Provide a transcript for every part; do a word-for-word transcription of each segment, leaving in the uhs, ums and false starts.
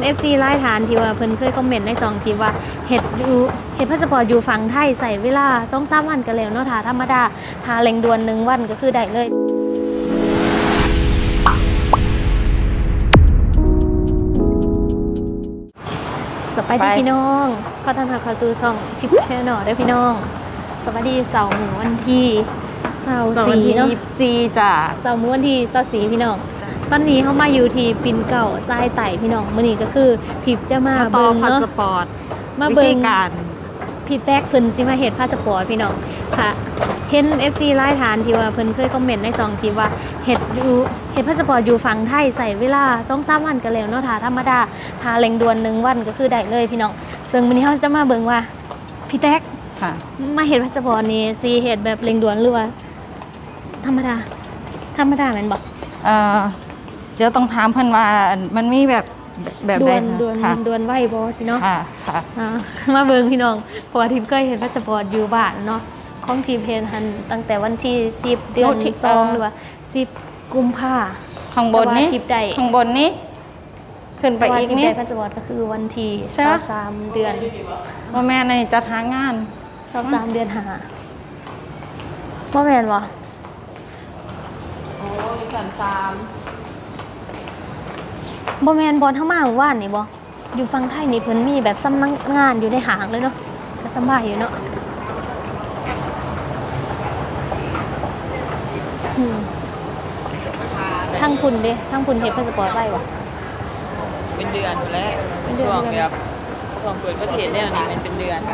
เอฟ ซี ไล่ฐานที่ว่าเพิ่นเคยคอมเมนต์ในสองคลิปว่าเฮ็ดอยู่เฮ็ดพาสปอร์ตอยู่ฝั่งไทยใส่เวลา สองถึงสาม วันก็แล้วเนาะถ้าธรรมดาถ้าเร่งด่วนหนึ่งวันก็คือได้เลยสวัสดีพี่น้องขอต้อนรับเข้าสู่ช่องชิปแชนแนลด้วยพี่น้องสวัสดีเสาร์มื้อวันที่เสาร์สี่เนาะยี่สิบสี่จ้ะเสาร์มื้อวันที่เสาร์สี่พี่น้องตอนนี้เขามาอยู่ที่ปิ่นเก่าทรายไต่พี่น้องมื้อนี้ก็คือทิพจะมาเบิ่งเนาะพาสปอร์ตมาเบิ่งการพี่แต๊กเพิ่นสิมาเฮ็ดพาสปอร์ตพี่น้องค่ะเห็น เอฟ ซี ไล่ฐานที่ว่าเพิ่นเคยคอมเมนต์ในสองคลิปว่าเฮ็ดอยู่เฮ็ดพาสปอร์ตอยู่ฝั่งไทยใส่เวลา สองถึงสาม วันก็แล้วเนาะถ้าธรรมดาถ้าเร่งด่วนหนึ่งวันก็คือได้เลยพี่น้องซึ่งมื้อนี้เราจะมาเบิ่งว่าพี่แต๊กค่ะมาเฮ็ดพาสปอร์ตนี่สิเฮ็ดแบบเร่งด่วนหรือว่าธรรมดาธรรมดาแม่นบ่เอ่อเดี๋ยวต้องถามเพิ่นว่ามันมีแบบแบบใดด่วนด่วนด่วนไวบ่สิเนาะค่ะค่ะมาเบิ่งพี่น้องเพราะว่าทิพย์เคยเฮ็ดพาสปอร์ตอยู่บ้านเนาะของทิพย์เฮ็ดหันตั้งแต่วันที่สิบเดือนสองหรือว่าสิบกุมภาพันธ์ข้างบนนี้ข้างบนนี้ขึ้นไปอีกนี่พาสปอร์ตก็คือวันที่ยี่สิบสามเดือนบ่แม่นอันนี้จัดหางานยี่สิบสามเดือนห้าบ่แม่นบ่โอ้ยสันสามบ่แม่นบอลเฮามาเมื่อวานนี่บ่อยู่ฝั่งไทยนี่เพิ่นมีแบบสำนักงานอยู่ในห้างเลยเนาะก็สบายอยู่เนาะทางคุณเด้ทางคุณเฮ็ดพาสปอร์ตไว้บ่เป็นเดือนอยู่แล้วช่วงแบบช่วงเปิดประเทศเนี่ยนี่มันเป็นเดือน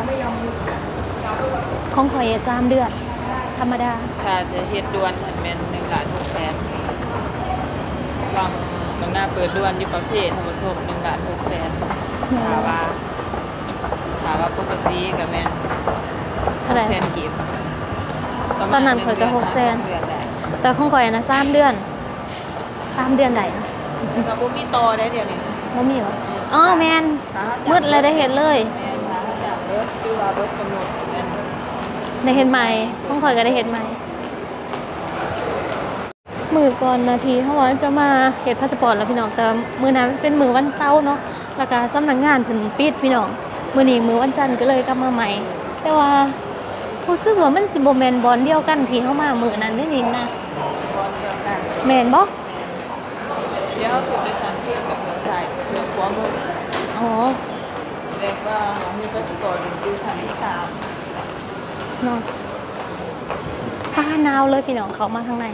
ของข่อยสามเดือนธรรมดาถ้าจะเฮ็ดด่วนมันแม่นหนึ่งล้านหกแสนบางบางหน้าเปิดด่วนอยู่เปาเซ่ท่านผู้ชมหนึ่งล้านหกแสนถามว่าถามว่าปกติก็แม่นหกแสนกีบตอนนั้นข่อยก็หกแสนแต่ของข่อยนะสามเดือนสามเดือนได้ก็บ่มีต่อได้เดี๋ยวนี้บ่มีเหรออ๋อแม่นมืดเลยได้เห็นเลยแม่นถ้าจากเบิดคือว่าเบิดกำหนดแม่นได้เห็นใหม่ของข่อยก็ได้เห็นใหม่มือก่อนนาทีเขาว่าจะมาเฮ็ดพาสปอร์ตแล้วพี่น้องแต่มื้อนั้นเป็นมื้อวันเสาร์เนาะแล้วก็สำนักงานเพิ่นปิดพี่น้องมื้อนี้มื้อวันจันทร์ก็เลยกลับมาใหม่แต่ว่ารู้สึกว่ามันสิบ่แม่นบอลเดียวกันที่เฮามามื้อนั้นได้นี่นะบอลเดียวกันแม่นบ่เดี๋ยวขึ้นไปสันเทียนกับเหนือสายเหนือขวามืออ๋อแสดงว่ามีพาสปอร์ตอยู่ชั้นที่สามเนาะฟ้าหนาวเลยพี่น้องเขามาข้างใน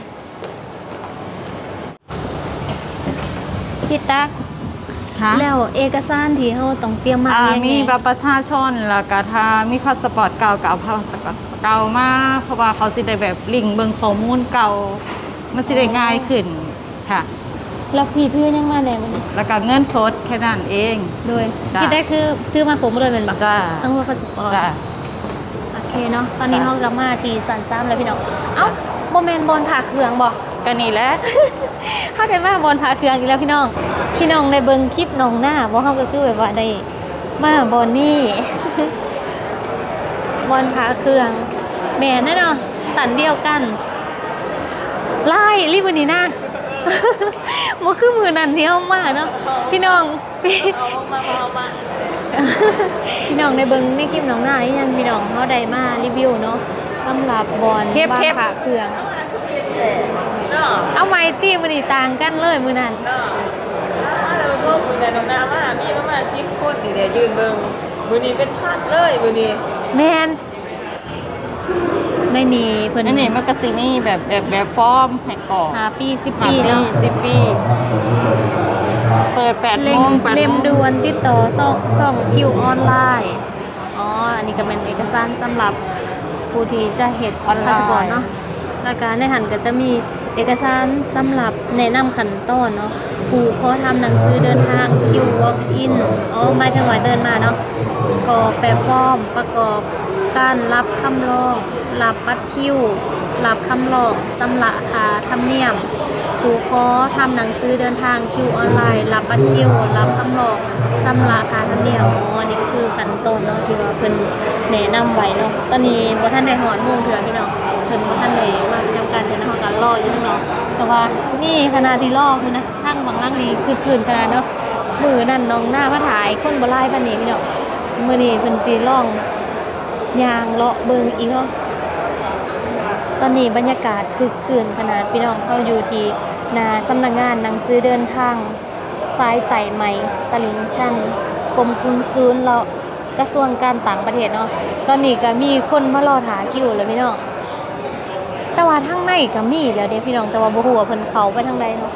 พี่ตั๊กแล้วเอกสารที่เขาต้องเตรียมมามีบัตรประชาชนแล้วก็ถ้ามีพาสปอร์ตเก่าก็เอาพาสปอร์ตเก่ามาเพราะว่าเขาสิได้แบบลิงก์เบิ่งข้อมูลเก่ามันสิได้ง่ายขึ้นค่ะแล้วพี่ถือยังมาแน่มื้อนี้แล้วก็เงินสดแค่นั้นเองโดยพี่ได้คือถือมาผมเลยเป็นบ่จ้าทั้งพาสปอร์ตจ้าโอเคเนาะตอนนี้เฮากลับมาที่สันซ้ำแล้วพี่น้องเอ้าบ่แม่นบอลผ่าเครื่องบ่ก็นี่แหละเข้าใจว่าบอลผ่าเครื่องอีกแล้วพี่น้องพี่น้องได้เบิ่งคลิปน้องหน้าบ่เฮาก็คือแบบว่าได้มาบอลนี่บอลผ่าเครื่องแม่นแน่เนาะสันเดียวกันไล่รีบมื้อนี้นะบ่คือมื้อนั้นที่เฮามาเนาะพี่น้องพี่พี่น้องได้เบิ่งในคลิปน้องหน้าอีหยังพี่น้องเฮาได้มารีวิวเนาะสำหรับบอลผ่าเครื่องเอาไม้ตีมื้อนี้ต่างกันเลยมื้อนั้นแล้วก็มื้อนั้นน้องนามามีประมาณสิบคนนี่แหละยืนเบิ่งมื้อนี้เป็นพันเลยมื้อนี้แม่นในนี้เพิ่นอันนี้มันก็สิมีแบบแบบแบบฟอร์มให้กรอกห้าปีสิบปีเนาะสิบปีเปิดแปดโมงเล่มด่วนติดต่อส่องส่องคิวออนไลน์อ๋ออันนี้ก็เป็นเอกสารสำหรับผู้ที่จะเฮ็ดพาสปอร์ตเนาะแล้วก็ในหันก็จะมีเอกสารสำหรับแนะนำขั้นตอนเนาะผู้ขอทำหนังสือเดินทางคิววอล์กอินอ๋อหมายถึงว่าเดินมาเนาะกรอกแบบฟอร์มประกอบการรับคำร้องรับบัตรคิวรับคำร้องสำหรับค่าธรรมเนียมผู้ขอทำหนังสือเดินทางคิวออนไลน์รับบัตรคิวรับคำร้องสำหรับค่าธรรมเนียมอ๋อนี่ก็คือขั้นตอนเนาะที่ว่าเพิ่นแนะนำไว้เนาะตอนนี้บ่ทันได้ฮอดโมงเถื่อพี่น้องเพิ่นบ่ทันได้มาทำการเดินทางการรออยู่เนาะแต่ว่านี่ขณะที่รอคือนะทางบางล่างนี้คือคืนขนาดเนาะมือนั่นน้องหน้ามาถ่ายคนบ่ไล่ปานนี้พี่น้องมื้อนี้เพิ่นสิลองย่างเลาะเบิ่งอีกเนาะตอนนี้บรรยากาศคึกคืนขนาดพี่น้องเฮาอยู่ที่หน้าสำนักงานหนังสือเดินทางสายไต่ใหม่ตลิ่งชันกรมกุนซูลเลาะกระทรวงการต่างประเทศเนาะตอนนี้ก็มีคนมารอถาคิวแล้วพี่น้องแต่ว่าทางในก็มีแล้วเด้พี่น้องแต่ว่าบ่ฮู้ว่าเพิ่นเข้าไปทางใดเนาะ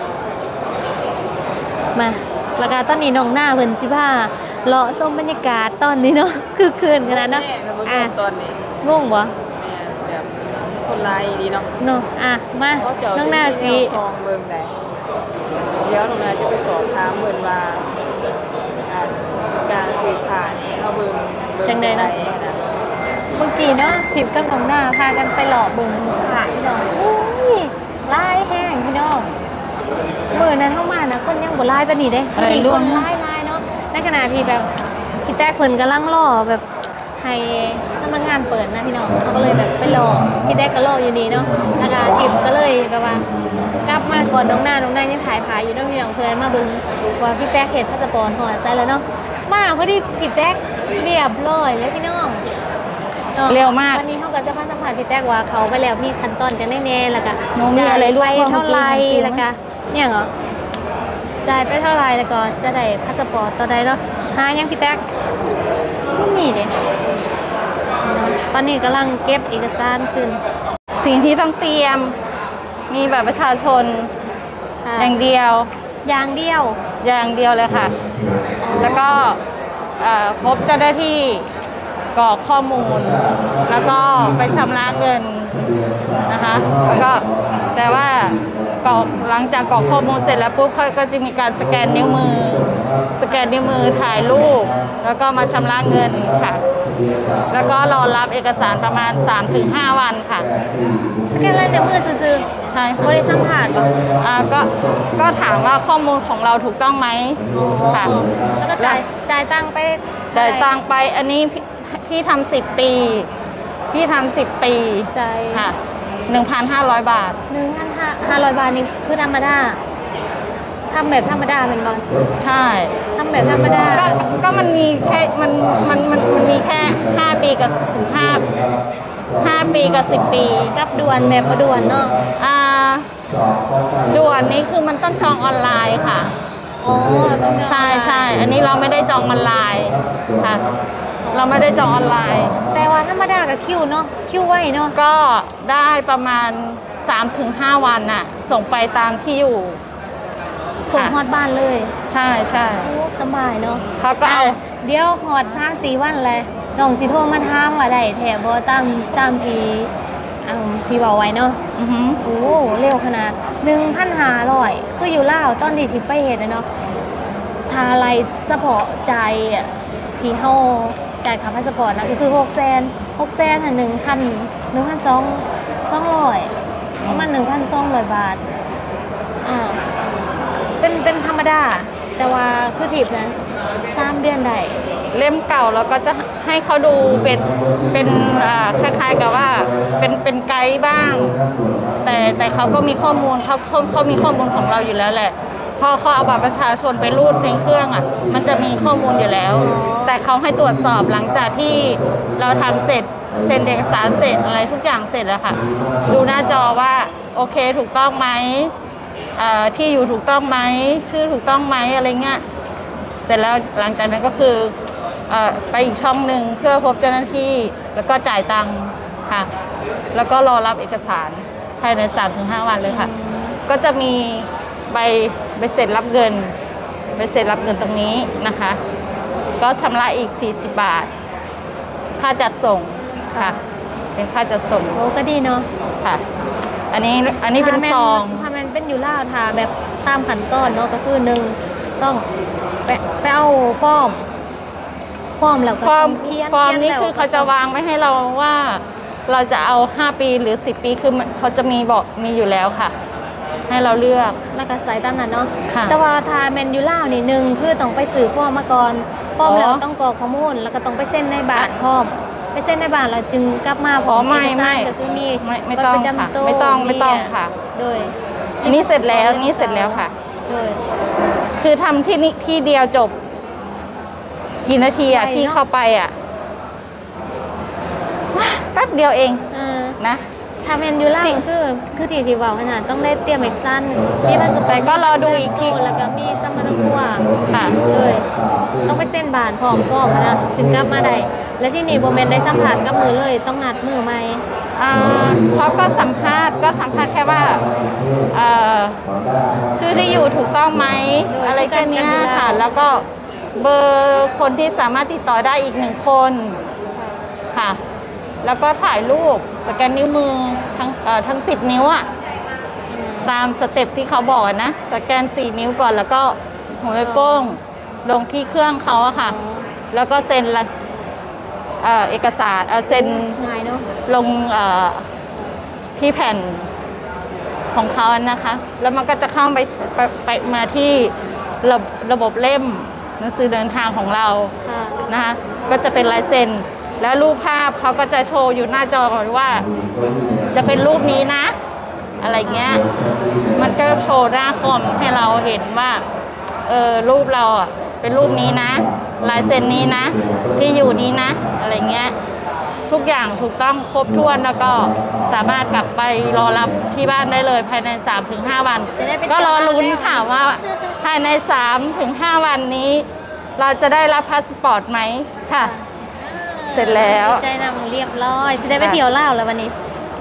มาแล้วก็ตอนนี้น้องหน้าเพิ่นสิพาเลาะชมบรรยากาศตอนนี้เนาะคือคืนขนาดเนาะแม่ท่านผู้ชอ่ะมตอนนี้งงบ่แม่แบบคนลายดีเนาะเนาะอ่ะมาเขาเจาะน้องหน้าสิซองเบิ่งได้เดี๋ยวน้องนาจะไปสอบถามเบิ่นว่าอ่าการสืบผ่านี่เฮาเบิ่งเบิ่งจังได๋นะเมื่อกี้เนาะทิพย์กับน้องหน้าพากันไปหล่อเบิ่งค่ะพี่น้องอุ้ยลายแห้งพี่น้องมื้อนั้นเฮามานะคนยังบ่ลายปานนี้เด้อะไรมีร่ควมนลายลายเนาะในขณะที่แบบคิดแจ๊กเพิ่นกำลังรอแบบให้สำนักงานเปิดนะพี่น้องเขาก็เลยแบบไปรอคิดแจ๊กก็รออยู่นี่เนาะแล้วก็ทิพย์ก็เลยแบบว่ากลับมาก่อนน้องหน้าน้องหน้ายังถ่ายผาอยู่เนาะพี่น้องเพิ่นมาเบิ่งว่าพี่แจ๊กเฮ็ดพาสปอร์ตฮอดใส่แล้วเนาะมาพอดีพี่แจ๊กเรียบร้อยแล้วพี่น้องเร็วมากวันนี้เขาก็จะมาสัมผัสพี่แจ๊กว่าเขาไปแล้วมีขั้นตอนกันแน่ๆแล้วก็หนูมีอะไรร่วมจ่ายไปเท่าไหร่เมื่อกี้แล้วก็เนี่ยเหรอจ่ายไปเท่าไหร่แล้วก็จะได้พาสปอร์ตต่อใดเนาะหายังพี่แจ๊กไม่มีเด้ตอนนี้กำลังเก็บเอกสารขึ้นสิ่งที่ต้องเตรียมมีบัตรประชาชนค่ะอย่างเดียวอย่างเดียวอย่างเดียวเลยค่ะ แล้วก็เอ่อพบเจ้าหน้าที่กรอกข้อมูล แล้วก็ไปชำระเงินนะคะแล้วก็แต่ว่ากรอกหลังจากกรอกข้อมูลเสร็จแล้วปุ๊บเขาก็จะมีการสแกนนิ้วมือ สแกนนิ้วมือถ่ายรูปแล้วก็มาชำระเงินค่ะ แล้วก็รอรับเอกสารประมาณ สามถึงห้า วันค่ะสแกนลายนิ้วมือซื่อใช่ๆค่ะบริสัมผัสป่ะอ่าก็ก็ถามว่าข้อมูลของเราถูกต้องไหมค่ะแล้วก็จ่ายจ่ายตังค์ไปจ่ายตังไปอันนี้พี่พี่ทำสิบปี พี่ทำสิบปีจ่ายค่ะหนึ่งพันห้าร้อยบาทหนึ่งพันห้าร้อยบาทนี่คือธรรมดาทำแบบธรรมดาเป็นบ่ใช่ทำแบบธรรมดาก็ก็มันมีแค่มันมันมันมันมีแค่ห้าปีกับสิบห้าห้าปีกับสิบปีกับด่วนแบบบ่ด่วนเนาะอ่าด่วนนี้คือมันต้องจองออนไลน์ค่ะอ๋อต้องใช่ใช่อันนี้เราไม่ได้จองออนไลน์ค่ะ เราไม่ได้จองออนไลน์แต่ว่าธรรมดากับคิวเนาะคิวไว้เนาะก็ได้ประมาณ สามถึงห้า วันน่ะส่งไปตามที่อยู่ส่งฮอดบ้านเลยใช่ใช่โอ้สบายเนาะเขาก็เอาะเดี๋ยวฮอดสามสี่วันเลยน้องสิโทรมาถามว่าได้แถบ่ตามตามที่อังที่เว้าไว้เนาะอือหือโอ้เร็วขนาด หนึ่งพันห้าร้อย คืออยู่ลาวตอนที่ที่ไปเฮ็ดน่ะเนาะทาไรเฉพาะจ่ายอะที่เฮาจ่ายค่าพาสปอร์ตนะก็คือหกแสน หกแสนอ่ะหนึ่งพัน หนึ่งพันสองสองร้อยประมาณหนึ่งพันสองร้อยบาทอ่าเป็นเป็นธรรมดา แต่ว่าคือทิปนั้นสามเดือนได้เล่มเก่าเราก็จะให้เขาดูเป็นเป็นอ่าคล้ายๆกับว่าเป็นเป็นไกด์บ้าง แต่แต่เขาก็มีข้อมูลเขาเขาเขามีข้อมูลของเราอยู่แล้วแหละพอเขาเอาบัตรประชาชนไปรูดในเครื่องอ่ะมันจะมีข้อมูลอยู่แล้ว แต่เขาให้ตรวจสอบหลังจากที่เราทำเสร็จเซ็นเอกสารเสร็จอะไรทุกอย่างเสร็จแล้วค่ะดูหน้าจอว่าโอเคถูกต้องไหมเอ่อที่อยู่ถูกต้องไหมชื่อถูกต้องไหมอะไรเงี้ยเสร็จแล้วหลังจากนั้นก็คือเอ่อไปอีกช่องหนึ่งเพื่อพบเจ้าหน้าที่แล้วก็จ่ายตังค์ค่ะแล้วก็รอรับเอกสารภายใน สามถึงห้า วันเลยค่ะก็จะมีใบใบเสร็จรับเงินใบเสร็จรับเงินตรงนี้นะคะก็ชำระอีกสี่สิบบาทค่าจัดส่งค่ะเป็นค่าจัดส่งโอ้ก็ดีเนาะค่ะอันนี้อันนี้เป็นซองถ้ามันเป็นอยู่ลาวถ้าแบบตามขั้นตอนเนาะก็คือหนึ่งต้องไปไปเอาฟอร์มฟอร์มแล้วก็ฟอร์มเขียนฟอร์มขียนี้แล้วคือเขาจะวางไว้ให้เราว่าเราจะเอาห้าปีหรือสิบปีคือมันเขาจะมีบอกมีอยู่แล้วค่ะ ให้เราเลือกแล้วก็ใส่ตามนั้นเนาะค่ะแต่ว่าถ้าแมนยูล่าวนี่หนึ่งคือต้องไปสื่อฟอร์มมาก่อนฟอร์มอ๋อแล้วต้องกรอกข้อมูลแล้วก็ต้องไปเซ็นในบ้านพร้อมไปเซ็นในบ้านเราจึงกลับมาพร้อ๋ออมไม่เอกสารไม่ก็คือมีไม่ไม่บัตรต้องประจำค่ะตัวไม่ต้องไม่ต้องเนี่ยค่ะโดยอันนี้เสร็จแล้วอันนี้เสร็จแล้วค่ะโดยคือทำที่นี่ที่เดียวจบกี่นาทีอ่ะที่เข้าไปอ่ะแป๊บเดียวเองเออนะถ้าแมนยูล่าคือคือที่ที่เว้าขนาดต้องได้เตรียมเอกซันมีพาสปอร์ตแต่ก็รอดูอีกทีแล้วก็มีสมรภูมิค่ะเลยต้องไปเส้นบานพร้อมพร้อมนะถึงกลับมาได้และที่นี่โบแมนได้สัมผัสกับมือเลยต้องนัดมือไหมอ่าเขาก็สัมภาษณ์ก็สัมภาษณ์แค่ว่าเอ่อชื่อที่อยู่ถูกต้องไหมอะไรแค่เนี้ยค่ะ แล้วก็เบอร์คนที่สามารถติดต่อได้อีกหนึ่งคนค่ะ แล้วก็ถ่ายรูปสแกนนิ้วมือทั้งเอ่อทั้งสิบนิ้วอะตามสเต็ปที่เขาบอกนะสแกนสี่นิ้วก่อนแล้วก็หัวแม่โป้งลงที่เครื่องเขาอะค่ะ แล้วก็เซ็นละเอ่อเอกสารเอ่อเซ็นง่ายเนาะลงเอ่อที่แผ่นของเขานะคะ แล้วมันก็จะเข้าไปไปไปมาที่ระระบบเล่มหนังสือเดินทางของเราค่ะนะคะก็จะเป็นลายเซ็นแล้วรูปภาพเขาก็จะโชว์อยู่หน้าจอว่าจะเป็นรูปนี้นะ อะไรเงี้ยมันก็โชว์หน้าคอมให้เราเห็นว่าเออรูปเราอ่ะเป็นรูปนี้นะ ลายเซ็นนี้นะ ที่อยู่นี้นะ อะไรเงี้ยทุกอย่างถูกต้องครบถ้วนแล้วก็สามารถกลับไปรอรับที่บ้านได้เลยภายใน สามถึงห้า วันจะได้ไปก็รอลุ้นค่ะว่าภายใน สามถึงห้า วันนี้ เราจะได้รับพาสปอร์ตไหมค่ะ เสร็จแล้วใจนำเรียบร้อยจะได้ไปเที่ยวลาวแล้ววันนี้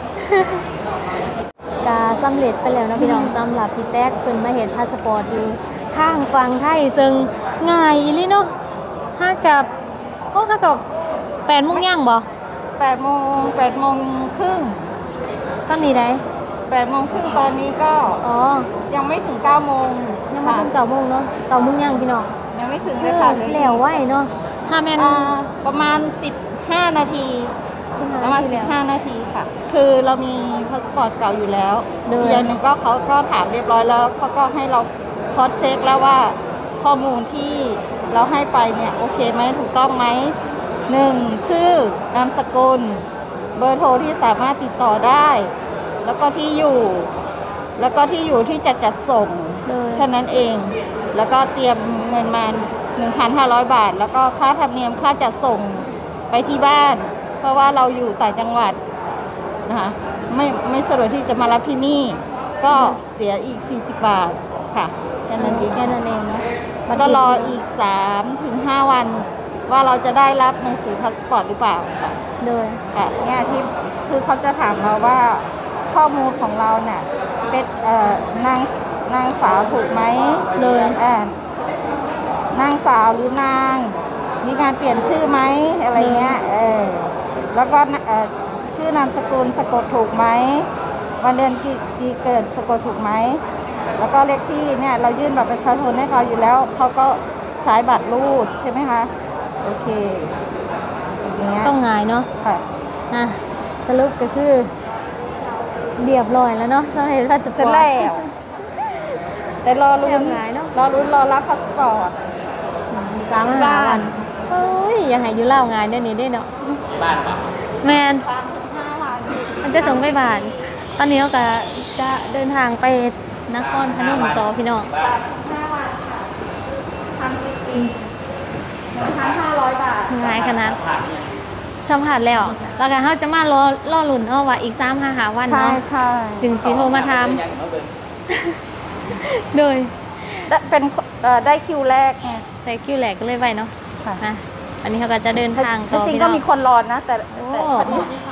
จะสำเร็จไปแล้วนะพี่น้องสำหรับพี่แต๊กเป็นมาเห็นพาสปอร์ตอยู่ข้างฝั่งไทยซึ่งง่ายอีหลีเนาะห้ากับโอ้ห้ากับแปดโมงย่างบ่แปดโมงแปดโมงครึ่งตอนนี้ได้แปดโมงครึ่งตอนนี้ก็อ๋อยังไม่ถึงเก้าโมงยังไม่ถึงเก้าโมงเนาะเก้าโมงย่างพี่น้องยังไม่ถึงเลยค่ะแล้วไว้เนาะถ้าแม่นอ่าประมาณสิบห้านาทีประมาณสิบห้านาทีค่ะ คือเรามีพาสปอร์ตเก่าอยู่แล้วอีกอย่างหนึ่งก็เขาก็ถามเรียบร้อยแล้วเขาก็ให้เราคอสเช็คแล้วว่าข้อมูลที่เราให้ไปเนี่ยโอเคไหมถูกต้องไหมหนึ่งชื่อนามสกุลเบอร์โทรที่สามารถติดต่อได้ แล้วก็ที่อยู่ แล้วก็ที่อยู่ที่จะจัดส่งเลยแค่นั้นเอง แล้วก็เตรียมเงินมา หนึ่งพันห้าร้อย บาท แล้วก็ค่าธรรมเนียมค่าจัดส่งไปที่บ้าน เพราะว่าเราอยู่ต่างจังหวัดนะคะไม่ไม่สะดวกที่จะมารับที่นี่ ก็เสียอีก สี่สิบ บาทค่ะแค่นั้นเองแค่นั้นเองเนาะแล้วก็รออีก สามถึงห้า วัน ว่าเราจะได้รับหนังสือพาสปอร์ตหรือเปล่าค่ะเลยค่ะเนี่ยที่คือเขาจะถามเราว่าข้อมูลของเราเนี่ยเป็นเอ่อนางนางสาวถูกไหมเลยอ่านางสาวหรือนางมีการเปลี่ยนชื่อไหมอะไรเงี้ยเออแล้วก็เอ่อชื่อนามสกุลสะกดถูกไหมวันเดือนกี่ปีเกิดสะกดถูกไหมแล้วก็เลขที่เนี่ยเรายื่นบัตรประชาชนให้เขาอยู่แล้วเขาก็ใช้บัตรรูดใช่ไหมคะโอเคอย่างเงี้ยต้องง่ายเนาะค่ะอ่ะสรุปก็คือเรียบร้อยแล้วเนาะสำหรับราชเสร็จแล้วแต่รอลุ้นเรียบร้อยเนอะรอลุ้นรอรับพาสปอร์ตสามหาวันเฮ้ยยังไงอยู่เล่างานเดี๋ยวนี้ได้เนาะบ้านปะแมนสามถึงห้าวันมันจะส่งไปบ้าน ตอนนี้เราก็จะเดินทางไปนครพนมต่อพี่น้องห้าวันค่ะทำสิบปีหนึ่งพันห้าร้อยบาทง่ายขนาดสัมผัสแล้วแล้วก็เขาจะมารอรอหลุนเอาว่าอีกสามห้าหาวันใช่เนาะใช่จึงสีโทรมาทำโดยได้เป็นเอ่อได้คิวแรกไงใส่คิวแหลกก็เลยไว้เนาะค่ะอ่ะอันนี้เขาก็จะเดินทางจต่อริงพี่ๆก็น้องมีคนรอนะ แต่โอ้แต่พอดี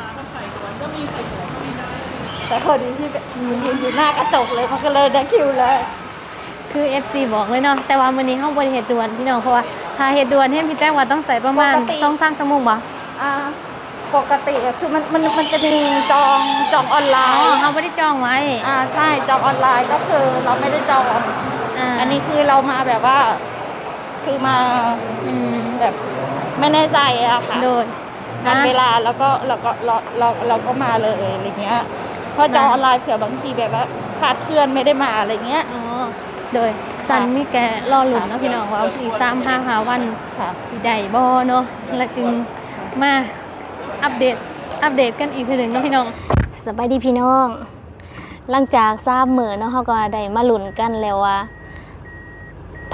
แต่พอดีที่มันยืนอยู่หน้ากระจกเลยมันก็เลยได้คิวเลยคือ เอฟ ซี บอกเลยเนาะแต่ว่ามื้อนี้เฮาบ่ได้เฮ็ดด่วนพี่น้องเพราะว่าถ้าเฮ็ดด่วนเห็นพี่แจ้งว่าต้องใส่ประมาณปกติสองถึงสามชั่วโมงบ่อ่าปกติอะคือมันมันมันจะมีจองจองออนไลอ๋อน์เฮาบ่ได้จองไว้อ่าใช่จองออนไลน์ก็คือเราไม่ได้จองอ่าอันนี้คือเรามาแบบว่า คือมาอืมแบบไม่แน่ใจอะค่ะโดยนัดเวลาแล้วก็เราก็เราเราเราก็มาเลยอะไรเงี้ยเพราะจองออนไลน์เผื่อบางทีแบบว่าคลาดเคลื่อนไม่ได้มาอะไรเงี้ยอ๋อโดยสันมีแกรอหลุนเนาะพี่น้องว่าอีกสามห้าหาวันค่ะสิได้บ่เนาะแล้วจึงมาอัปเดตอัปเดตกันอีกทีหนึ่งเนาะพี่น้องสบายดีพี่น้อง หลังจากทราบมื้อเนาะเฮาก็ได้มาลุ้นกันแล้วว่า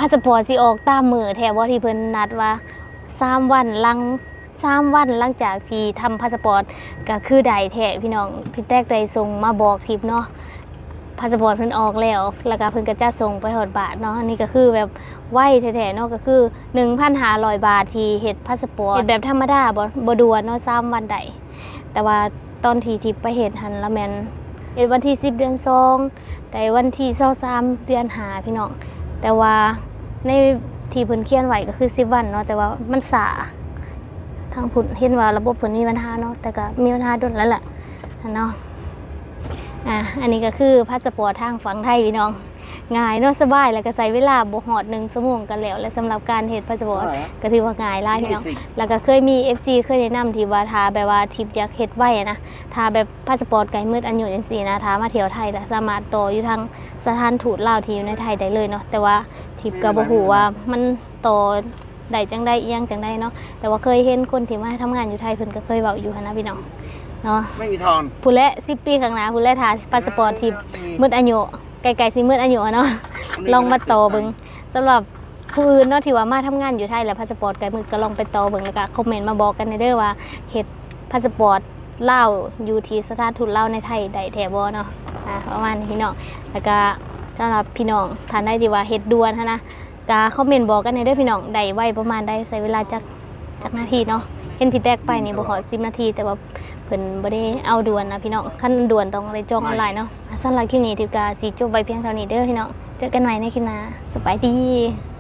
พาสปอร์ตสิออกตามมือแท้บ่ที่เพิ่นนัดว่าสามวันหลังสามวันหลังจากที่ทำพาสปอร์ตก็คือได้แท้พี่น้องพี่แตกได้ส่งมาบอกทิปเนาะพาสปอร์ตเพิ่นออกแล้วแล้วก็เพิ่นก็จะส่งไปฮอดบ้านเนาะอันนี้ก็คือแบบไวแท้ๆเนาะก็คือ หนึ่งพันห้าร้อย บาทที่เฮ็ดพาสปอร์ตเฮ็ดแบบธรรมดาบ่บ่ด่วนเนาะสามวันได้แต่ว่าตอนที่ทิปไปเฮ็ดหันละแม่นเฮ็ดวันที่สิบเดือนสองได้วันที่ยี่สิบสามเดือนห้าพี่น้องแต่ว่าในที่เพิ่นเขียนไว้ก็คือสิบวันเนาะแต่ว่ามันสาทางพุ่นเห็นว่าระบบเพิ่นมีปัญหาเนาะแต่ก็มีปัญหาดนแล้วแหละเนาะอ่ะอันนี้ก็คือพาสปอร์ตทางฝั่งไทยพี่น้องง่ายเนาะสบายแล้วก็ใช้เวลาบ่ฮอดหนึ่งชั่วโมงกันแล้วและสำหรับการเฮ็ดพาสปอร์ตก็ถือว่าง่ายหลายพี่น้องแล้วก็เคยมี เอฟ ซี เคยแนะนำที่ว่าถ้าแบบว่าทิปอยากเฮ็ดไว้นะถ้าแบบพาสปอร์ตไกลมืดอายุจังซี่นะถ้ามาเที่ยวไทยแล้วสามารถต่ออยู่ทางสถานทูตลาวที่อยู่ในไทยได้เลยเนาะแต่ว่าทิปก็บ่ฮู้ว่ามันต่อได้จังได้อีหยังจังได้เนาะแต่ว่าเคยเห็นคนที่มาทำงานอยู่ไทยเพิ่นก็เคยเว้าอยู่หั่นนะพี่น้องเนาะไม่มีทอนผู้และสิบปีข้างหน้าผู้และถ้าพาสปอร์ตทิปมืดอายุไกลๆสิมืดอายุเนาะลองมาต่อเบิ่งสำหรับผู้อื่นเนาะที่ว่ามาทำงานอยู่ไทยแล้วพาสปอร์ตไกลมืดก็ลองไปต่อเบิ่งแล้วก็คอมเมนต์มาบอกกันในเด้อว่าเฮ็ดพาสปอร์ตลาวอยู่ที่สถานทูตลาวในไทยได้แท้บ่เนาะอ่าประมาณนี้พี่น้องแล้วก็สำหรับพี่น้องท่านใดที่ว่าเฮ็ดด่วนนะก็คอมเมนต์บอกกันในเด้อพี่น้องได้ไวประมาณได้ใช้เวลาจักจักนาทีเนาะเห็นพี่แตกไปนี่บ่ฮอดสิบนาทีแต่ว่าเพิ่นบ่ได้เอาด่วนนะพี่น้องคันด่วนต้องได้จองออนไลน์เนาะสำหรับคลิปนี้ทิวก็สิจบไว้เพียงเท่านี้เด้อพี่น้องเจอกันใหม่ในคลิปหน้าสบายดี